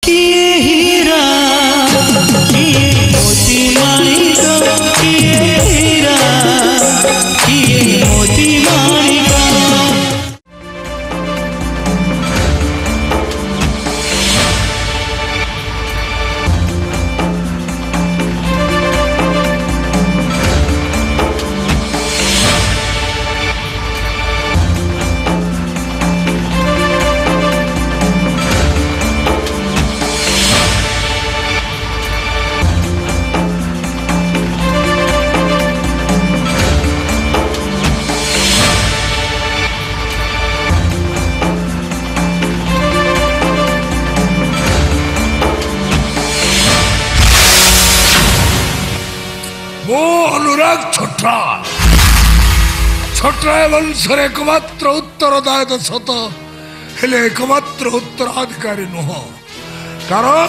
किए हीरा किए मोती माणिक किए हीरा किए मोती माणिक। ଛୋଟରାୟ ବଂଶରେ ଏକମାତ୍ର ଉତ୍ତରଦାୟିତ ସତ ହେଲେ ଏକମାତ୍ର ଉତ୍ତରାଧିକାରୀ ନୁହଁ। କାରଣ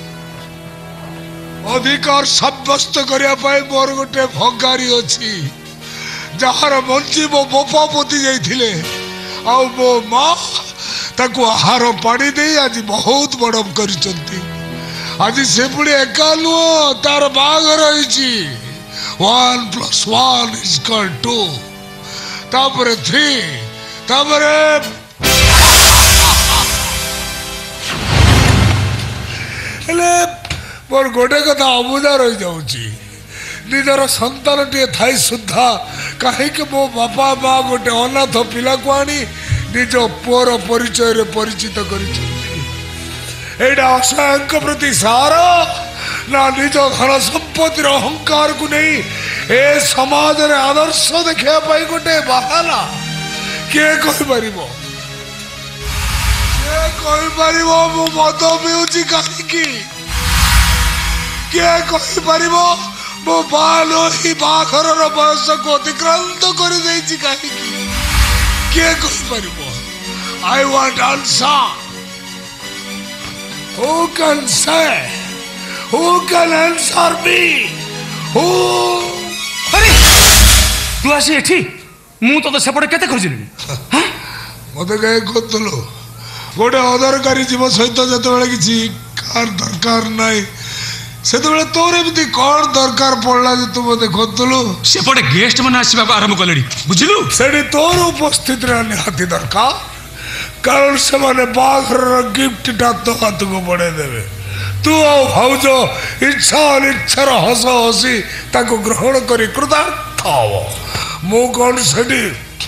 ଅଧିକାର ସାବ୍ୟସ୍ତ କରିବା ପାଇଁ ମୋର ଗୋଟେ ଭଗାରୀ ଅଛି, ଯାହାର ମଞ୍ଜି ମୋ ବାପା ପୋତି ଯାଇଥିଲେ ଆଉ ମୋ ମା ତାକୁ ଆହାର ପାଣି ଦେଇ ଆଜି ବହୁତ ବଡ କରିଛନ୍ତି। ଆଜି ସେ ପୁଣି ଏକା ନୁହଁ, ତାର ବାହାଘର ହେଇଛି। 1 + 1 = 2, ତାପରେ 3, ତାପରେ ହେଲେ ମୋର ଗୋଟେ କଥା ଅବୁଝା ରହିଯାଉଛି, ନିଜର ସନ୍ତାନଟିଏ ଥାଇ ସୁଦ୍ଧା କାହିଁକି ମୋ ବାପା ମା ଗୋଟେ ଅନାଥ ପିଲାକୁ ଆଣି ନିଜ ପୁଅର ପରିଚୟରେ ପରିଚିତ କରିଛନ୍ତି? ଏଇଟା ଅସହାୟଙ୍କ ପ୍ରତି ସାର ନା ନିଜ ଘର ସମ୍ପତ୍ତିର ଅହଙ୍କାରକୁ ନେଇ ଏ ସମାଜରେ ଆଦର୍ଶ ଦେଖିବା ପାଇଁ ଗୋଟେ ବାହାନା? କିଏ କହିପାରିବ? କିଏ କହିପାରିବ ମୁଁ ମଦ ପିଉଛି କାହିଁକି? କିଏ କହିପାରିବ ମୁଁ ବାହାଘରର ବୟସକୁ ଅତିକ୍ରାନ୍ତ କରିଦେଇଛି କାହିଁକି? କିଏ କହିପାରିବ? I want answer. Who can say? Who can answer me? Who? अरे तू आसी एठी मु तो सेपटे केते खोजिली मते कहे खोतलो गोटे अदरकारी जीव सहित जेतेबेले किछि कार दरकार नाही सेतेबेले तोर एमती कोन दरकार पड़ला जे तू मते खोतलो सेपटे गेस्ट माने आसीबा आरंभ कलेडी बुझिलु सेडी तोर उपस्थित रहने हाथी दरकार कारण से माने बाघर गिफ्ट टा तो हाथ को बड़े देवे तू आओ भाउज इच्छा अनिच्छार हस हसी ताको ग्रहण करी कृतार्थ हो मु कौन सेडी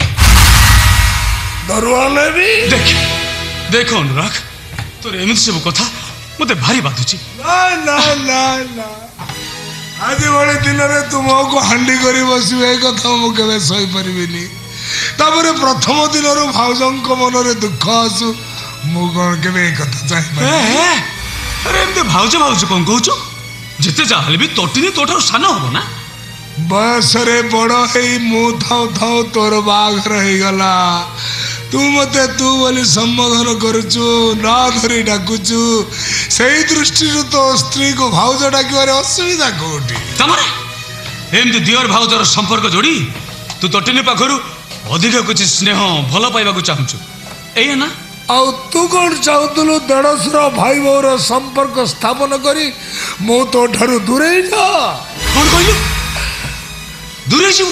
दरुआ लेबी देख अनुराग तोर एमती सब कथा मते भारी बाधुची ना ना ना ना आज वाले दिन रे तुम को हांडी करी बसिबे कथा मु केबे सही परिबिनी तापरे प्रथम दिन रो भाउजंक मन रे दुख आसु मु कोन केबे कथा चाहि अरे एमती भाउज भाउज कौन कहूच जिते जाहले भी तोटिनी तोठार सान हबो ना बस रे बड़ हे मु थाउ थाउ तोर बाघर हे गला तू मते तू बोली संबोधन करूचु ना धरी डाकुचु सही दृष्टि तो स्त्री को भाउज डाकिबारे असुविधा कोठी तमरे एमती दियर भाउजर संपर्क जोड़ी तू तोटिनी पाखरु अधिक कुछ स्नेह भल पाइबा को चाहूचु एया ना आउ तू कौन चाहतलु देड़सुर भाई बोर संपर्क स्थापन करी मो तो ठारू दूरे जा कौन कहलु दूरे जीव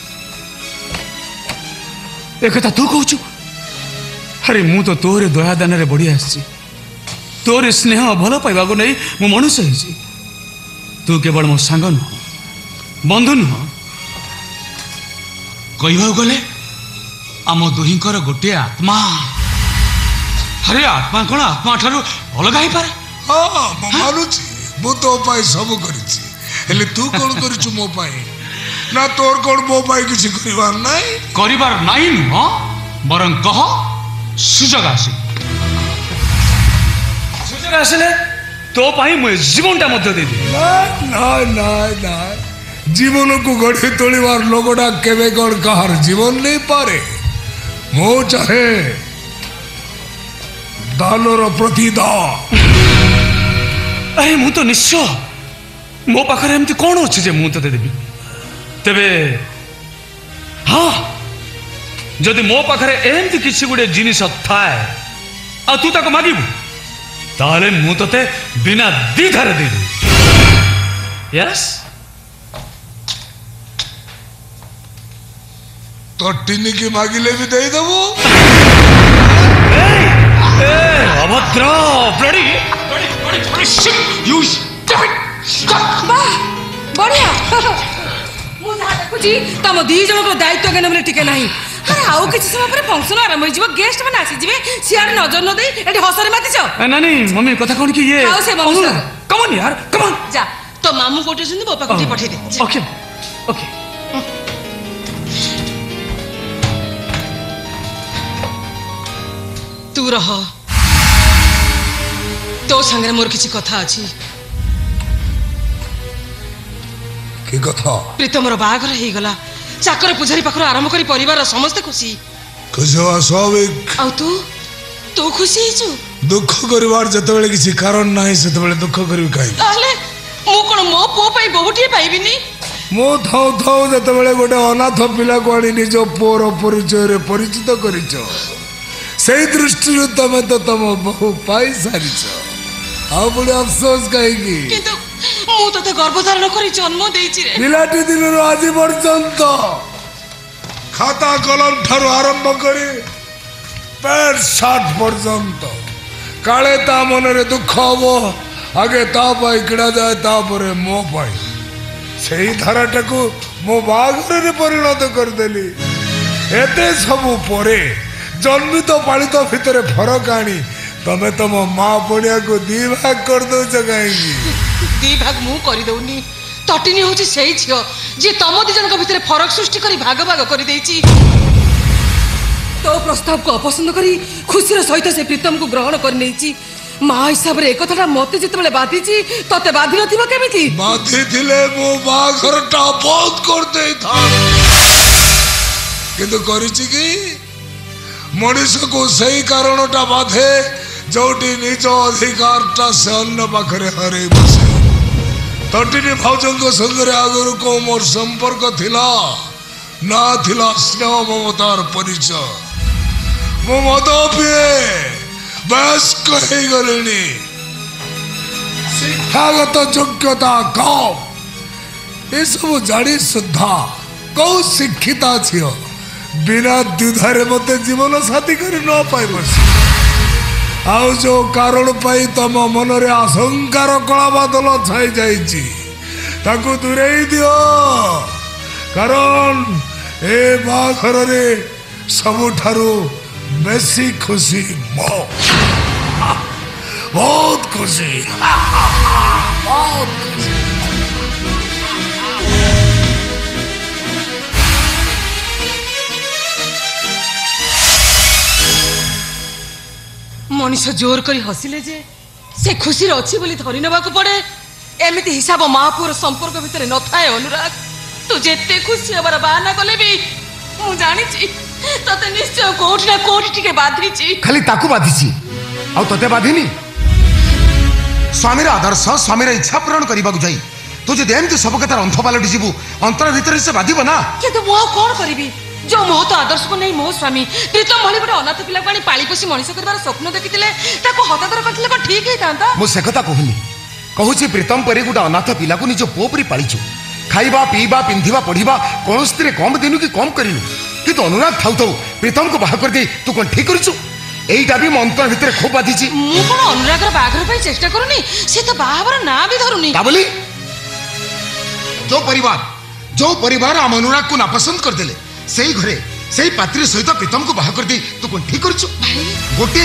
एक कथा तू कहूचु अरे मु तो तोरे दया दान रे बढ़ी आसी तोरे स्नेह भल पाइबा को नहीं मु मनुष्य हिची तू केवल मो सांग नुह बंधु नुह कहवा गले आम दुहींकर गोटे आत्मा अरे आत्मा कौन आत्मा ठारू अलग ही पारे हाँ मानुची मु तो पाई सब करिछि हेले तू कौन करिछु मो पाई ना तोर कौन मो पाई किछि करिवार नाही नुह बरं कह सुजग आसिले तो पाई मु जीवनटा मध्य दे ना ना ना ना जीवन को गढ़ी तोड़ीबार लोगटा केबे कौन कहार जीवन नहीं पारे मो चाहे दानर प्रतिदान अरे मु तो निश्चय मो पाखरे एमती कौन अच्छे जे मु तते देबी तेबे हाँ जदि मो पाखरे एमती किसी गुटे जिनिस थाए आ तू ताको मागिबू ताले मु तते बिना द्विधारे दे दे यस तो टिनी की मागिले भी दे देबो अभद्र bloody bloody shit you stop वाह बढ़िया मु जहा देखुची तम दी जण को दायित्व के नमरे टिके नाही अरे आउ किछ समय पर फंक्शन आरंभ हो जिवो गेस्ट माने आसी जिवे सियार नजर न देई एठी हसरे माति छ नानी मम्मी कथा कोन की ये आओ से मम्मी कम ऑन यार कम ऑन जा तो मामू कोटे सुन बापा कोटे पठे दे ओके ओके तू रह तो संगे मोर किछि कथा अछि की कथा प्रीतमर बाघर हे गला चाकर पुजारी पाखर आरंभ करी परिवार समस्त खुशी खुशी स्वाभाविक आ तू खुशी हिचु दुख करिवार जतबेले किसी कारण नाही सेतबेले दुख करिवि काई ताले मु कोन मो पो पई बहुटी पाइबिनी मो थाउ थाउ जतबेले गोटे अनाथ पिला को आनी निज पोर परिचय रे परिचित करिचो सेई दृष्टि तमे तो तम बहु पाई सारिच आ बड़े अफसोस काईकी किंतु मु तते गर्भधारण करी जन्म देइछि रे पिलाटी दिन आज पर्यंत खाता कलम ठारू आरंभ करी पैंट साठ पर्यंत काले ता मन रे दुख हबो आगे ता पाई किड़ा जाए तापरे मो पाई सेही धाराटा को मो बाघर रे परिणत कर देली एते सबु परे जन्मित पालित भितरे फरक आनी तमे तम माँ पड़िया को दी भाग कर दो कहीं दी भाग मु करी दउनी तटिनी होची सेही छियो जे तम दी जन के भितरे फरक सृष्टि करी भाग भाग करी देइछि तो प्रस्ताव को अपसंद करी खुशीर सहित से प्रीतम को ग्रहण कर नेइछि माँ हिसाब रे एकथाटा मते जितबेले बाधिछि तते बाधि नथिबो केमिति बाधी थिले मो बाघरटा बहुत कर देई था किंतु करिछि की मनुष को सही कारणटा बाधे जोटी निज अधिकारटा से अन्य पाखरे हरे बसे तटिनी भाउजंग संगरे आगरु को मोर संपर्क थिला ना थिला स्नेह ममतार परिचय मो मद पिए वयस्क हे गलेनी शिक्षागत योग्यता कम ये सब जानी सुधा कौ शिक्षिता छियो बिना द्विधारे मते जीवन साथी करी न पाई बसी आउ जो कारण पाई तम मन रे आशंकार कला बादल छाई जाइछि ताकू दूरेई दियो कारण ए बाघर रे सबुठारू बेसी खुशी मो बहुत खुशी बहुत खुशी मनीष जोर करी हसिले जे से खुशी अच्छी बोली धरी नवा को पड़े एमिति हिसाब महापुर संपर्क भितर न थाए अनुराग तू जेते खुशी हबार बाहाना कले भी मु जानि छी तते निश्चय कोठी ना कोठी टिके बाधी छी खाली ताकू बाधी छी आ तते बाधीनी स्वामीर आदर्श स्वामीर इच्छा पूरण करबा को जाई तू जे एमती सब कथा अंथ पालटी जीवु अंतर भीतर से बाधिबो ना किंतु मो कोन करबी जो मोह तो आदर्श को नहीं मोह स्वामी प्रीतम भली गोटे अनाथ पिला पानी पाली पोसी मनीष करबार स्वप्न देखितिले ताको हतादर करथिले को ठीक हे तांता मु से कथा कहूनी कहूची प्रीतम परी गोटे अनाथ पिला को निज पो परी पालिछु खाइबा पीबा पिंधिबा पढ़िबा कोनस्त्री कम दिनु कि कम करिनु किंतु अनुराग थाउ थाउ प्रीतम को बाहा कर दे तू कोन ठीक करिछु एईटा भी मंत्र भीतर खूब बाधिछि मु कोन अनुराग र बाघर पई चेष्टा करूनी से तो बाहावर ना भी धरुनी का बोली जो परिवार आम अनुराग को नापसंद कर देले सेई घरे सेई पात्री सहित प्रीतम को बाहा कर दे तू कोन ठीक करिछु गोटे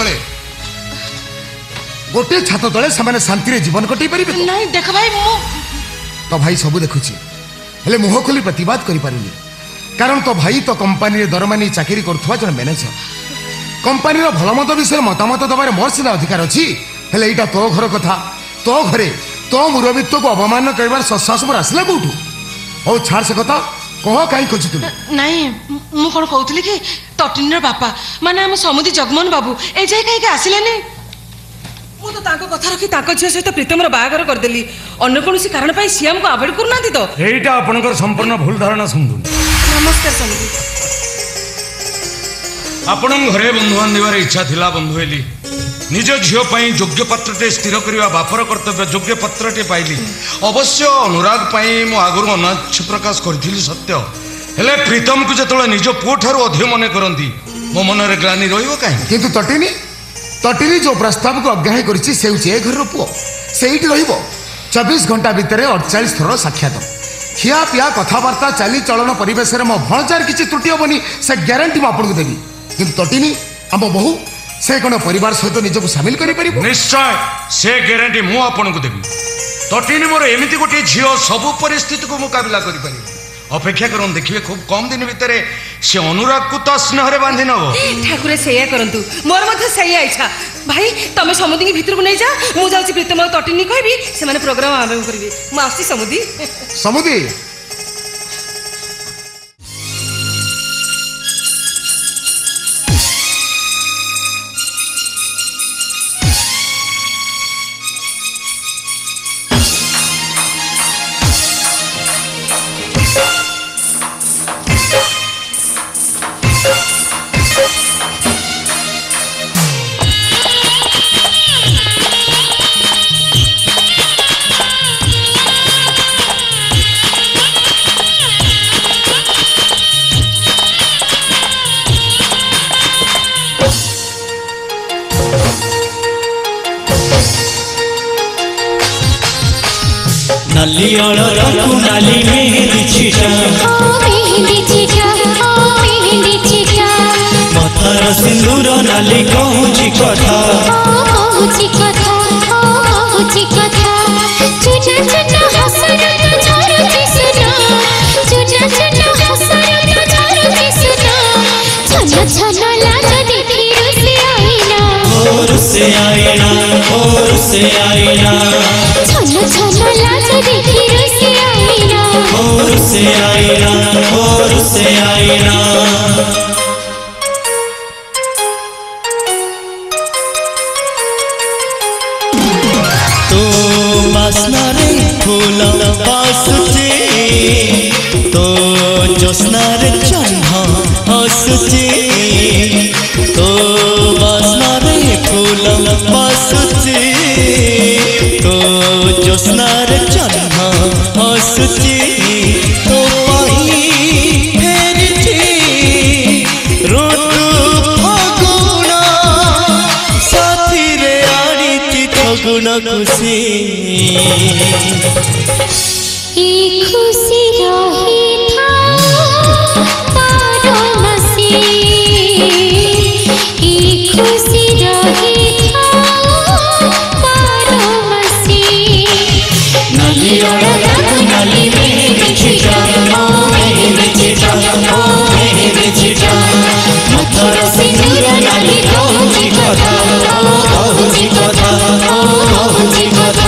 छात तले समान शांति रे जीवन कटै परिबे नहीं देख भाई मु तो भाई सब देखुछि हेले मुह खोली प्रतिवाद करि पारुनी कारण तो भाई तो कंपनी रे दरमानी चाकरी करथुवा जन मैनेजर कंपनी रो भलमत विषय मतामत दबारे मोर सिना अधिकार अछि हेले एटा तो घर कथा तो घरे तो मुरबित्व को अवमान करबार ससास पर आसला कोठू ओ छाड़ से कथा कह काई खोजतु नहीं मु कोन कहउतली कि तटिनर बापा माने हम समुदी जगमोहन बाबू ए जाय काई के आसिलेनी मु तो ताको कथा रखी ताको झियो सहित प्रीतमर बाहागर कर देली अन्य कोनसी कारण पाई सीएम को अवॉइड करनाती तो एटा आपनकर संपूर्ण भूल धारणा समझुन नमस्कार समुदी आपण घरे बंधु बांधिबार इच्छा थिला बंधु हेली निज झील योग्य पात्रटे स्थिर करने बापर कर्तव्य योग्य पात्रटे पाइली अवश्य अनुराग मु आगुरी अनाच्छ प्रकाश करी सत्य हेले प्रीतम को जो निज पुओ ठार अधिक मन करती मो मन में ग्लानि रही किंतु तटिनी तटिनी जो प्रस्ताव को अग्राह्य करिछि से ए घर पुओ सेठी रहिबो 24 घंटा भितर 48 थर साक्षात खिया पिया कथबार्ता चाली चलन परिवेश मो भणजार किसी त्रुटि हेनी से ग्यारंटी मुझे देवी कि तटिनी आम बहु से कौन परिवार सहित निजक सामिल कर निश्चय से ग्यारंटी मुझे देवी तटिनी मोर एमती गोटे झील सबू परिस्थिति को मुकाबला कर अपेक्षा कर देखिए खूब कम दिन भितर से अनुराग को तो स्नेह बांधि नब ठाकुर से करंतु मोर मध्य सैया इच्छा भाई तमे समुदी भीतर को नहीं जा मु जाउची प्रीतम और तटिनी कहबी से माने प्रोग्राम आरंभ करबे मु आसी समुदी समुदी नाली नाली मेहंदी छिटा मथार सिंदूर नाली कहूची कथा और से आईना और से आईना और से आईना और से आईना तो बासना रे फूल बासुचे तो जोस्ना रे चन्ह हसुचे तो बासना रे फूल बासुचे तो जोस्ना रे चन्ह हसुचे तो पाही फेरिचे ऋतु फगुण साथी रे आनीति फगुण खुशी खुशी रही था बारो मसी खुशी रही था बारो मसी नाली नाली मेहंदी छिटा ओ मेहंदी छिटा ओ मेहंदी छिटा मथार सिंदूर नाली कहूची कथा ओ कहूची कथा ओ कहूची कथा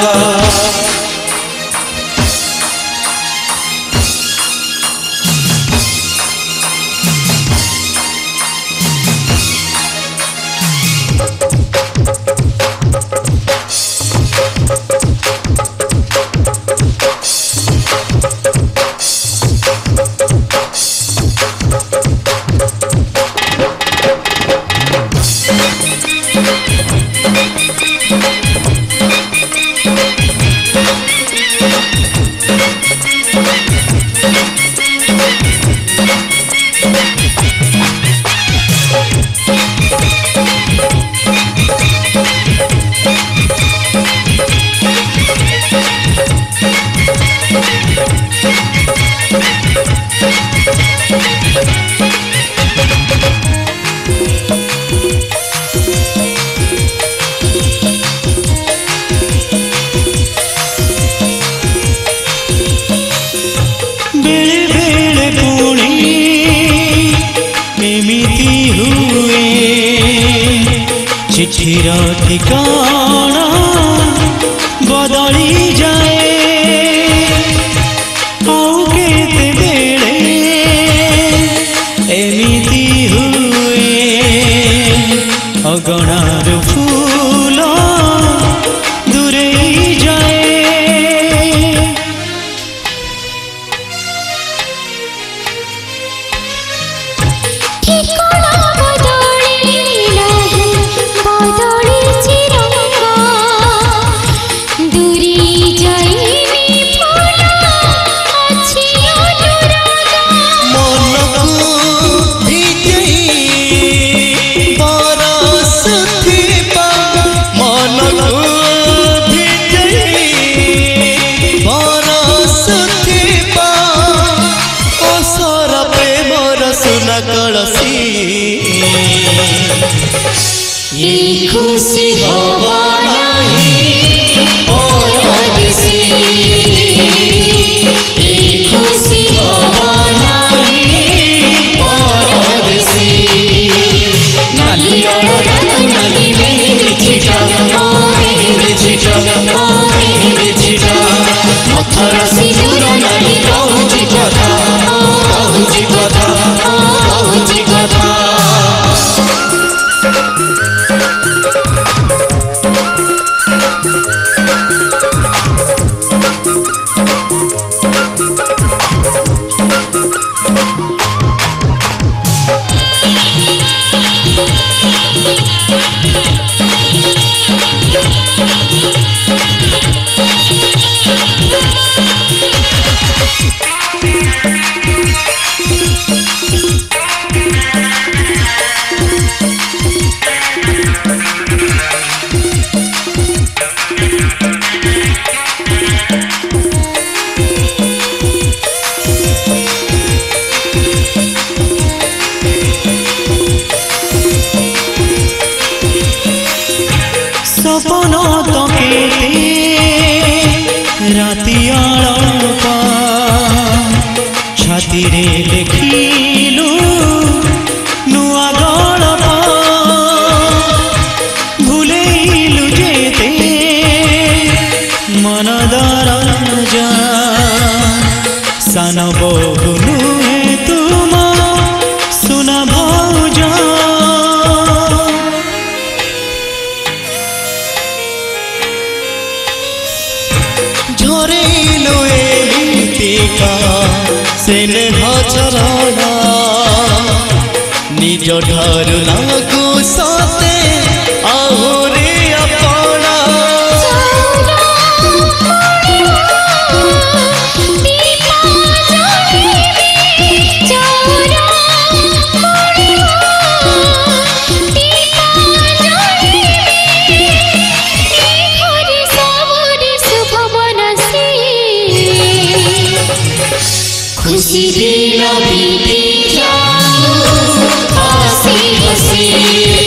चिठिर ठिकाना बदली जाए आउ केते बेले एमिति हुए अगणार फूल दूरे जाए ठिकाना बदली नहीं बदली खुशी हवा नहीं परदेसी खुशी हवा नहीं परदेसी नाली नाली मेहंदी छिटा मेहंदी छिटा मेहंदी छिटा पत्थर सिंदूर नाली कहूची कथा कहूची कथा कहूची कथा सपन तो केते राति आलपा छाती रे देखिलु नुआ गलपा भूलेलु जेते मन दरजा सान बहु नुहे तुम सुना भौजा झरेलु एमितिका स्नेह चरणा निज ठारु लागु सते आहुरी अपना खुशी दिल बीती जाऊं हंसी हंसी